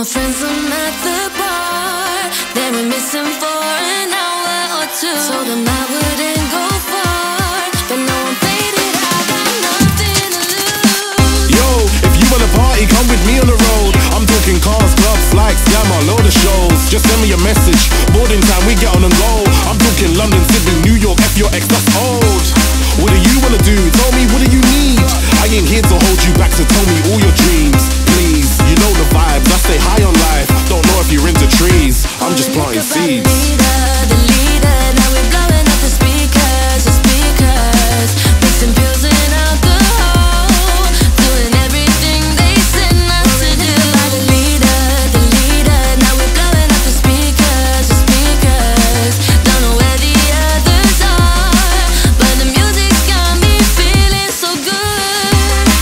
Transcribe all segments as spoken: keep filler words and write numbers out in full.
my friends, I'm at the bar. They were missing for an hour or two. Told them I wouldn't go far, but no one played it, I got nothing to lose. Yo, if you wanna party, come with me on the road. I'm talking cars, clubs, flights, glamour, load of shows. Just send me a message, boarding time, we get on and go. I'm talking London, Sydney, New York, F your ex, that's old. What do you wanna do? Tell me, what do you need? I ain't here to hold you back, so tell me all your dreams. Please, you know the vibes, I stay high on life. Don't know if you're into trees, I'm just planting seeds. The leader, the leader, now we're blowing up the speakers, the speakers. Mixing pills and alcohol, doing everything they said not to do. The leader, the leader, now we're blowing up the speakers, the speakers. Don't know where the others are, but the music's got me feeling so good.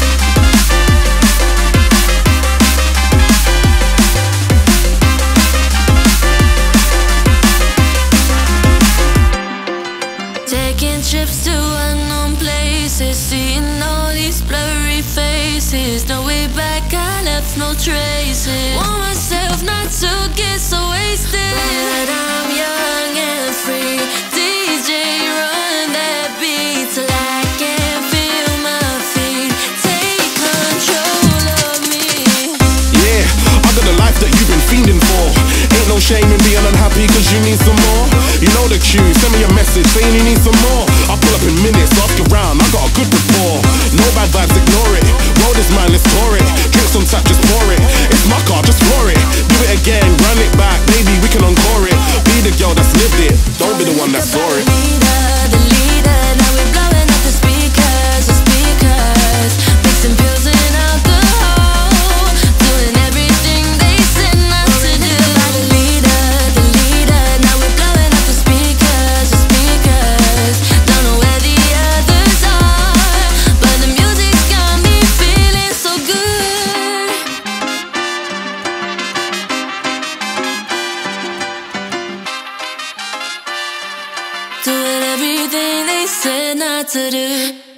Taking trips to unknown places, seeing all these blurry faces. No way back, I left no traces. Want myself not to get so wasted, but I'm young and free. D J, run that beat till I can feel my feet. Take control of me. Yeah, I got the life that you've been fiending for. Ain't no shame in being unhappy cause you need some more. You know the cue, send me a message saying you need some more. I'll pull up in minutes, ask around, I got a good rapport. No bad vibes, ignore it. Roll this man, let's pour it. Drinks on tap, just pour it. It's my car, just floor it. Do it again, run it back, baby, we can encore it. Be the girl that's lived it, don't be the one that saw it. The leader, the leader, now we're blowing up the speakers, the speakers. Mixing pills and alcohol, doing everything they said not to do. The leader, the leader, now we're blowing up the speakers, the speakers. Don't know where the others are, but the music's got me feeling so good. Doing everything they said not to do.